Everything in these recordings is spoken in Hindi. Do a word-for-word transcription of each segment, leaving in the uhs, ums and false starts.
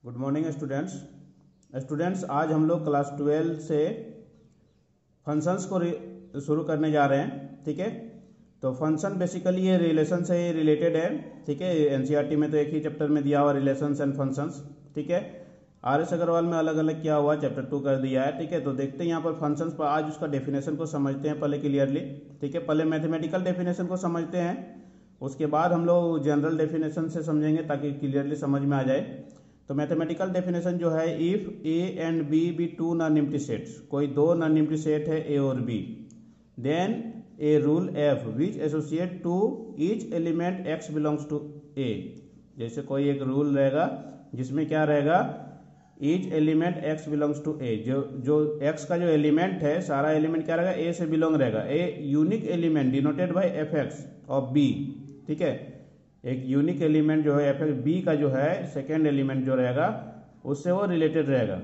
गुड मॉर्निंग स्टूडेंट्स स्टूडेंट्स आज हम लोग क्लास ट्वेल्व से फंक्शंस को शुरू करने जा रहे हैं। ठीक है, तो फंक्शन बेसिकली ये रिलेशन से रिलेटेड है। ठीक है, एनसीईआरटी में तो एक ही चैप्टर में दिया हुआ रिलेशंस एंड फंक्शंस। ठीक है, आर एस अग्रवाल में अलग अलग किया हुआ चैप्टर टू कर दिया है। ठीक है, तो देखते हैं यहाँ पर फंक्शंस पर। आज उसका डेफिनेशन को समझते हैं पहले क्लियरली। ठीक है, पहले मैथमेटिकल डेफिनेशन को समझते हैं, उसके बाद हम लोग जनरल डेफिनेशन से समझेंगे ताकि क्लियरली समझ में आ जाए। तो मैथमेटिकल डेफिनेशन जो है, if A and B be two non empty sets, कोई दो नॉन एम्प्टी सेट है ए और B, then a rule F which associate to each element X belongs to A. जैसे कोई एक रूल रहेगा जिसमें क्या रहेगा, each element X belongs to A, जो जो एक्स का जो एलिमेंट है सारा एलिमेंट क्या रहेगा, ए से बिलोंग रहेगा। A unique element denoted by F X of B. ठीक है, एक यूनिक एलिमेंट जो है एफ एक्स बी का जो है सेकेंड एलिमेंट जो रहेगा उससे वो रिलेटेड रहेगा।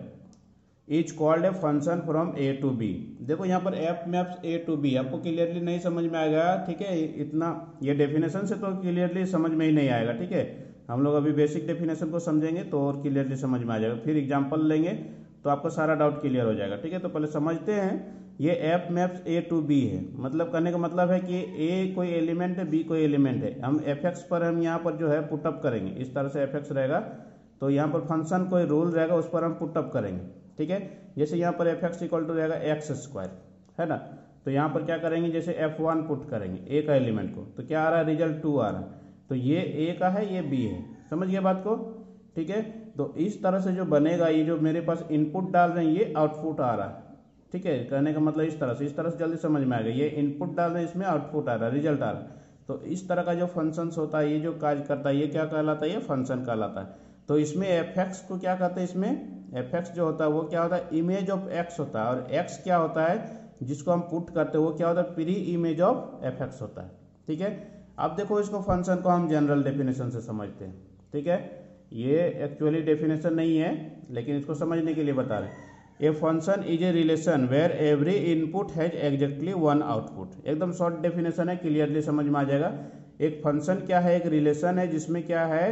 Which called a function from A to B. देखो यहाँ पर F maps A to B, आपको क्लियरली नहीं समझ में आएगा। ठीक है, इतना ये डेफिनेशन से तो क्लियरली समझ में ही नहीं आएगा। ठीक है, हम लोग अभी बेसिक डेफिनेशन को समझेंगे तो और क्लियरली समझ में आ जाएगा, फिर एग्जाम्पल लेंगे तो आपका सारा डाउट क्लियर हो जाएगा। ठीक है, तो पहले समझते हैं। ये F maps A to B है, मतलब करने का मतलब है कि ए कोई एलिमेंट है, बी कोई एलिमेंट है। हम एफ एक्स पर हम यहाँ पर जो है पुटअप करेंगे, इस तरह से एफ एक्स रहेगा, तो यहाँ पर फंक्शन कोई रूल रहेगा उस पर हम पुटअप करेंगे। ठीक है, जैसे यहाँ पर एफ एक्स इक्वल टू रहेगा एक्स स्क्वायर, है ना, तो यहाँ पर क्या करेंगे, जैसे एफ वन पुट करेंगे ए का एलिमेंट को, तो क्या आ रहा है, रिजल्ट टू आ रहा है। तो ये ए का है, ये बी है, समझ गए बात को। ठीक है, तो इस तरह से जो बनेगा, ये जो मेरे पास इनपुट डाल रहे हैं ये आउटपुट आ रहा है। ठीक है, कहने का मतलब इस तरह से, इस तरह से जल्दी समझ में आएगा। ये इनपुट डाल रहे हैं, इसमें आउटपुट आ रहा है, रिजल्ट आ रहा है। तो इस तरह का जो फंक्शंस होता है, ये जो कार्य करता है, ये क्या कहलाता है, ये फंक्शन कहलाता है। तो इसमें एफ एक्स को क्या कहते हैं, इसमें एफ एक्स जो होता है वो क्या होता है, इमेज ऑफ एक्स होता है, और एक्स क्या होता है जिसको हम पुट करते हैं वो क्या होता है, pre image of F X होता है। ठीक है, अब देखो इसको फंक्शन को हम जनरल डेफिनेशन से समझते हैं। ठीक है, ये एक्चुअली डेफिनेशन नहीं है लेकिन इसको समझने के लिए बता रहे हैं। A function is a relation where every input has exactly one output. एकदम शॉर्ट डेफिनेशन है, क्लियरली समझ में आ जाएगा। एक फंक्शन क्या है, एक रिलेशन है जिसमें क्या है,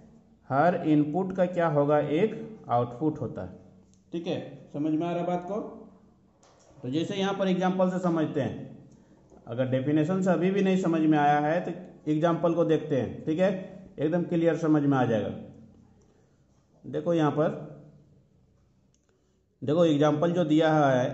हर इनपुट का क्या होगा, एक आउटपुट होता है। ठीक है, समझ में आ रहा बात को। तो जैसे यहाँ पर एग्जाम्पल से समझते हैं, अगर डेफिनेशन से अभी भी नहीं समझ में आया है तो एग्जाम्पल को देखते हैं। ठीक है, एकदम क्लियर समझ में आ जाएगा। देखो यहाँ पर देखो एग्जाम्पल जो दिया है,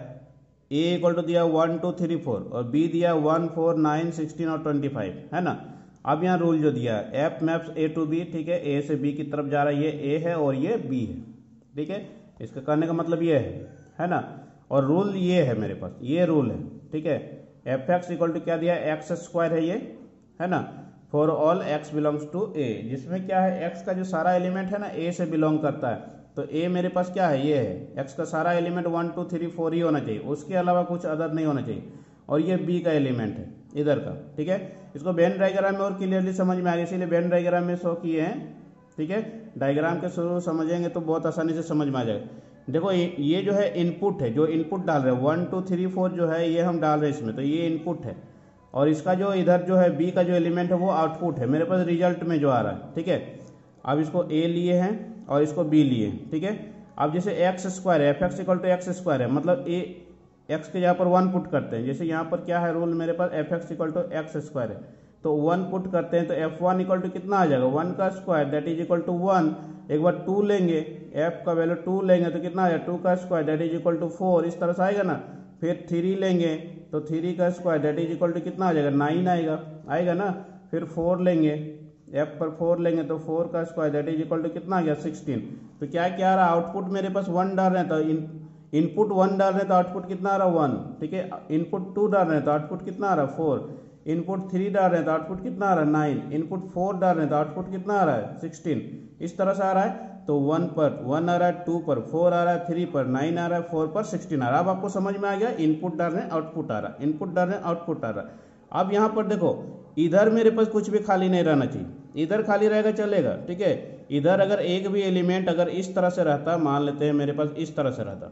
ए इक्वल टू दिया वन टू थ्री फोर और बी दिया वन फोर नाइन सिक्सटीन और ट्वेंटी फाइव, है ना। अब यहाँ रूल जो दिया है, F maps A to B. ठीक है, ए से बी की तरफ जा रहा है, ये ए है और ये बी है। ठीक है, इसका करने का मतलब ये है है ना, और रूल ये है मेरे पास, ये रूल है। ठीक है, एफ एक्स इक्वल टू क्या दिया है, एक्स स्क्वायर है ये, है ना, for all x belongs to A, जिसमें क्या है, एक्स का जो सारा एलिमेंट है ना ए से बिलोंग करता है। तो ए मेरे पास क्या है, ये है, एक्स का सारा element one two three four ही होना चाहिए, उसके अलावा कुछ अदर नहीं होना चाहिए। और ये बी का एलिमेंट है इधर का। ठीक है, इसको वेन डायग्राम में और क्लियरली समझ में आएगा, इसीलिए वेन डायग्राम में शो किए हैं। ठीक है, डायग्राम के शुरू समझेंगे तो बहुत आसानी से समझ में आ जाएगा। देखो ये, ये जो है इनपुट है, जो इनपुट डाल रहे हैं वन टू थ्री फोर जो है ये हम डाल रहे हैं इसमें, तो ये इनपुट है, और इसका जो इधर जो है बी का जो एलिमेंट है वो आउटपुट है मेरे पास रिजल्ट में जो आ रहा है। ठीक है, अब इसको ए लिए हैं और इसको बी लिए। ठीक है, अब जैसे एक्स स्क्वायर है, f x equal to x square है, मतलब ए एक्स के यहाँ पर वन पुट करते हैं। जैसे यहाँ पर क्या है रूल मेरे पास, f x equal to x square है, तो वन पुट करते हैं, तो एफ वन इक्वल टू कितना आ जाएगा, वन का square that is equal to one. एक बार टू लेंगे, एफ का वैल्यू टू लेंगे तो कितना आ जाएगा, टू का square that is equal to four, इस तरह से आएगा ना। फिर थ्री लेंगे तो थ्री का square that is equal to कितना आ जाएगा, नाइन आएगा आएगा ना। फिर फोर लेंगे, एफ पर फोर लेंगे तो फोर का square that is equal to कितना आ गया, सिक्सटीन। तो क्या क्या आ रहा है, आउटपुट मेरे पास वन डाल रहे हैं, तो इन इनपुट वन डाल रहे हैं तो आउटपुट कितना आ रहा है, वन। ठीक है, इनपुट टू डाल रहे हैं तो आउटपुट कितना आ रहा है, फोर। इनपुट थ्री डाल रहे हैं तो आउटपुट कितना आ रहा है, नाइन। इनपुट फोर डाल रहे हैं तो आउटपुट कितना आ रहा है, सिक्सटीन। इस तरह से आ रहा है, तो वन पर वन आ रहा है, टू पर फोर आ रहा है, थ्री पर नाइन आ रहा है, फोर पर सिक्सटीन आ रहा है। अब आपको समझ में आ गया, इनपुट डाल रहे हैं आउटपुट आ रहा है, इनपुट डाल रहे हैं आउटपुट आ रहा है। अब यहाँ पर देखो, इधर मेरे पास कुछ भी खाली नहीं रहना चाहिए, इधर खाली रहेगा चलेगा। ठीक है, इधर अगर एक भी एलिमेंट अगर इस तरह से रहता, मान लेते हैं मेरे पास इस तरह से रहता,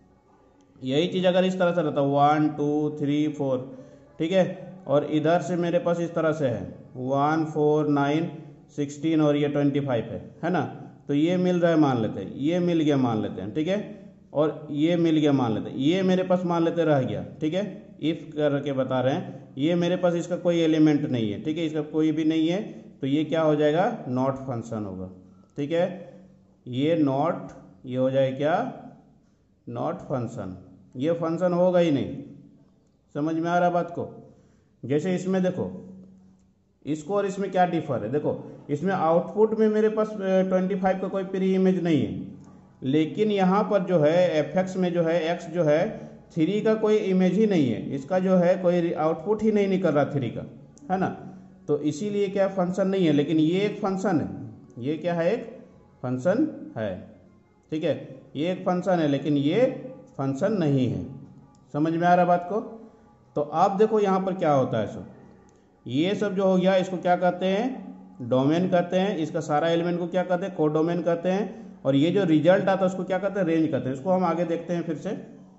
यही चीज़ अगर इस तरह से रहता वन टू थ्री फोर, ठीक है, और इधर से मेरे पास इस तरह से है वन फोर नाइन सिक्सटीन और ये ट्वेंटी फाइव है है ना, तो ये मिल रहा है मान लेते हैं, ये मिल गया मान लेते हैं, ठीक है, और ये मिल गया मान लेते हैं, ये मेरे पास मान लेते रह गया, ठीक है, इफ करके बता रहे हैं, ये मेरे पास इसका कोई एलिमेंट नहीं है, ठीक है, इसका कोई भी नहीं है, तो ये क्या हो जाएगा, नॉट फंक्शन होगा, ठीक है, ये नॉट, ये हो जाए क्या, नॉट फंक्शन, ये फंक्शन होगा ही नहीं। समझ में आ रहा बात को। जैसे इसमें देखो, इसको और इसमें क्या डिफर है, देखो इसमें आउटपुट में मेरे पास पच्चीस का कोई प्री इमेज नहीं है, लेकिन यहाँ पर जो है एफ एक्स में जो है एक्स जो है थ्री का कोई इमेज ही नहीं है, इसका जो है कोई आउटपुट ही नहीं निकल रहा थ्री का, है ना, तो इसीलिए क्या फंक्शन नहीं है, लेकिन ये एक फंक्शन है, ये क्या है, एक फंक्शन है, ठीक है, ये एक फंक्शन है, लेकिन ये फंक्शन नहीं है। समझ में आ रहा बात को। तो आप देखो यहाँ पर क्या होता है, सो ये सब जो हो गया इसको क्या कहते हैं, डोमेन कहते हैं, इसका सारा एलिमेंट को क्या कहते हैं, कोडोमेन कहते हैं, और ये जो रिजल्ट आता है उसको क्या कहते हैं, रेंज कहते हैं। इसको हम आगे देखते हैं फिर से।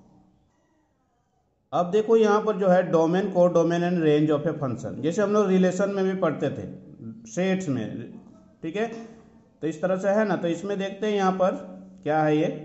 अब देखो यहाँ पर जो है domain, codomain and range of a function, जैसे हम लोग रिलेशन में भी पढ़ते थे सेट्स में, ठीक है, तो इस तरह से है ना। तो इसमें देखते हैं यहाँ पर क्या है, ये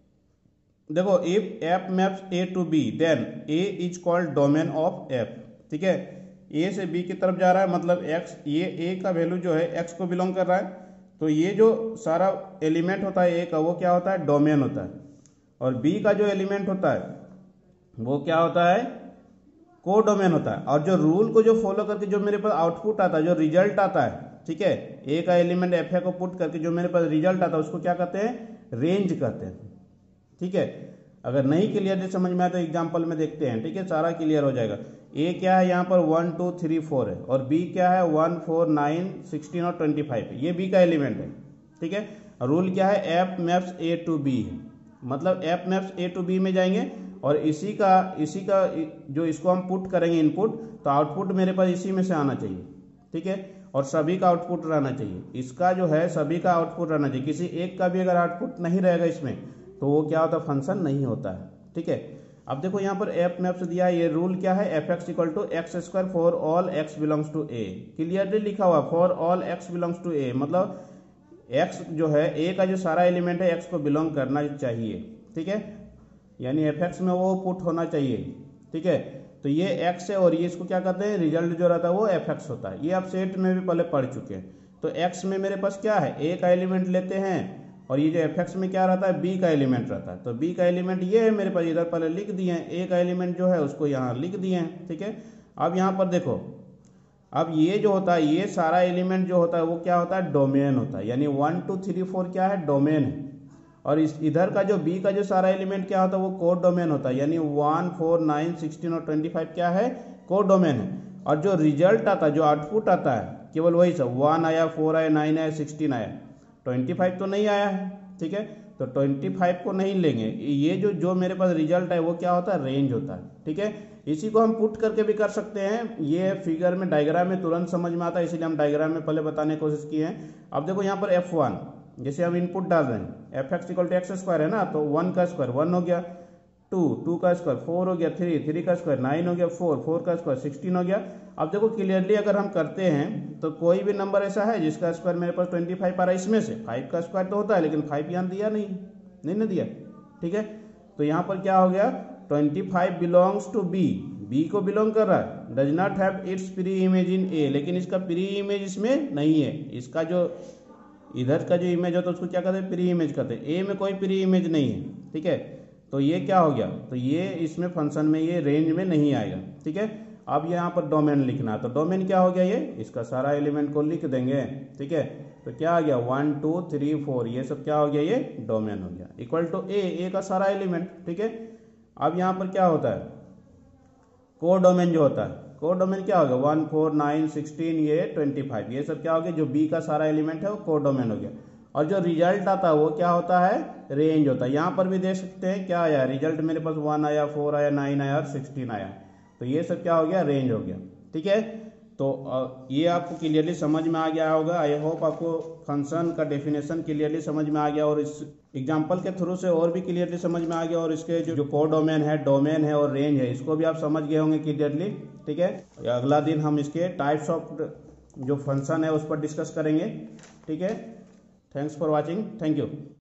देखो, if f maps A to B then A is called domain of f, ठीक है, ए से बी की तरफ जा रहा है, मतलब एक्स, ये ए का वैल्यू जो है एक्स को बिलोंग कर रहा है, तो ये जो सारा एलिमेंट होता है ए का वो क्या होता है, डोमेन होता है, और बी का जो एलिमेंट होता है वो क्या होता है, कोडोमेन होता है। और जो रूल को जो फॉलो करके जो मेरे पास आउटपुट आता है, जो रिजल्ट आता है, ठीक है, ए का एलिमेंट एफ ए को पुट करके जो मेरे पास रिजल्ट आता है उसको क्या कहते हैं, रेंज कहते हैं, ठीक है। अगर नहीं क्लियर समझ में आए तो एग्जांपल में देखते हैं, ठीक है, सारा क्लियर हो जाएगा। ए क्या है यहाँ पर वन टू थ्री फोर है, और बी क्या है वन फोर नाइन सिक्सटीन और ट्वेंटी फाइव है, ये बी का एलिमेंट है, ठीक है। रूल क्या है, F maps A to B है, मतलब f maps A to B में जाएंगे, और इसी का इसी का जो इसको हम पुट करेंगे इनपुट, तो आउटपुट मेरे पास इसी में से आना चाहिए, ठीक है, और सभी का आउटपुट रहना चाहिए, इसका जो है सभी का आउटपुट रहना चाहिए, किसी एक का भी अगर आउटपुट नहीं रहेगा इसमें तो वो क्या होता है, फंक्शन नहीं होता है, ठीक है। अब देखो यहाँ पर एफ मैप्स दिया है, ये रूल क्या है, f x equal to x square for all x belongs to A, clearly लिखा हुआ for all x belongs to A, मतलब एक्स जो है ए का जो सारा एलिमेंट है एक्स को बिलोंग करना चाहिए, ठीक है, यानी एफ एक्स में वो पुट होना चाहिए, ठीक है। तो ये एक्स है और ये इसको क्या कहते हैं, रिजल्ट जो रहता है वो एफ एक्स होता है, ये आप सेट में भी पहले पढ़ चुके हैं। तो एक्स में मेरे पास क्या है, ए का एलिमेंट लेते हैं, और ये जो एफ एक्स में क्या रहता है, बी का एलिमेंट रहता है, तो बी का एलिमेंट ये है मेरे पास, इधर पहले लिख दिए हैं, ए का एलिमेंट जो है उसको यहाँ लिख दिए हैं, ठीक है। अब यहाँ पर देखो, अब ये जो होता है, ये सारा एलिमेंट जो होता है वो क्या होता है, डोमेन होता है, यानी वन टू थ्री फोर क्या है, डोमेन है, और इस इधर का जो बी का जो सारा एलिमेंट क्या होता है वो कोड डोमेन होता है, यानी वन फोर नाइन सिक्सटीन और ट्वेंटी फाइव क्या है, कोड डोमेन है। और जो रिजल्ट आता है, जो आउटपुट आता है, केवल वही सब, वन आया, फोर आया, नाइन आया, सिक्सटीन आया, ट्वेंटी फाइव तो नहीं आया है, ठीक है, तो ट्वेंटी फाइव को नहीं लेंगे। ये जो जो मेरे पास रिजल्ट है वो क्या होता है, रेंज होता है, ठीक है। इसी को हम पुट करके भी कर सकते हैं, ये फिगर में डायग्राम में तुरंत समझ में आता है, इसीलिए हम डायग्राम में पहले बताने की कोशिश की है। अब देखो यहाँ पर एफ वन, जैसे हम इनपुट डाल रहे हैं, f x equal to x square है ना, तो वन का स्क्वायर वन हो गया, टू टू का स्क्वायर फोर हो गया, थ्री थ्री का स्क्वायर नाइन हो गया, फोर फोर का स्क्वायर सिक्सटीन हो गया। अब देखो क्लियरली अगर हम करते हैं तो कोई भी नंबर ऐसा है जिसका स्क्वायर मेरे पास ट्वेंटी फाइव आ रहा है, इसमें से फाइव का स्क्वायर तो होता है, लेकिन फाइव यहाँ दिया नहीं नहीं ना दिया, ठीक है। तो यहाँ पर क्या हो गया, twenty five belongs to B, B को बिलोंग कर रहा है, does not have its pre image in A, लेकिन इसका प्री इमेज इसमें नहीं है, इसका जो इधर का जो इमेज होता है उसको क्या कहते हैं, प्री इमेज कहते हैं, ए में कोई प्री इमेज नहीं है, ठीक है। तो ये क्या हो गया, तो ये इसमें फंक्शन में ये रेंज में नहीं आएगा, ठीक है। अब यहाँ पर डोमेन लिखना है, तो डोमेन क्या हो गया, ये इसका सारा एलिमेंट को लिख देंगे, ठीक है। तो क्या आ गया, वन टू थ्री फोर, ये सब क्या हो गया, ये डोमेन हो गया, इक्वल टू ए, ए का सारा एलिमेंट, ठीक है। अब यहाँ पर क्या होता है, को डोमेन जो होता है, को डोमेन क्या हो गया, वन फोर नाइन सिक्सटीन ये ट्वेंटी फाइव, ये सब क्या हो गया, जो बी का सारा एलिमेंट है वो को डोमेन हो गया। और जो रिजल्ट आता है वो क्या होता है, रेंज होता है। यहाँ पर भी देख सकते हैं क्या आया, रिजल्ट मेरे पास वन आया, फोर आया, नाइन आया और सिक्सटीन आया, तो ये सब क्या हो गया, रेंज हो गया, ठीक है। तो ये आपको क्लियरली समझ में आ गया होगा। आई होप आपको फंक्शन का डेफिनेशन क्लियरली समझ में आ गया, और इस एग्जांपल के थ्रू से और भी क्लियरली समझ में आ गया, और इसके जो जो को डोमेन है, डोमेन है और रेंज है, इसको भी आप समझ गए होंगे क्लियरली, ठीक है। अगला दिन हम इसके टाइप्स ऑफ जो फंक्शन है उस पर डिस्कस करेंगे, ठीक है। Thanks for watching, thank you.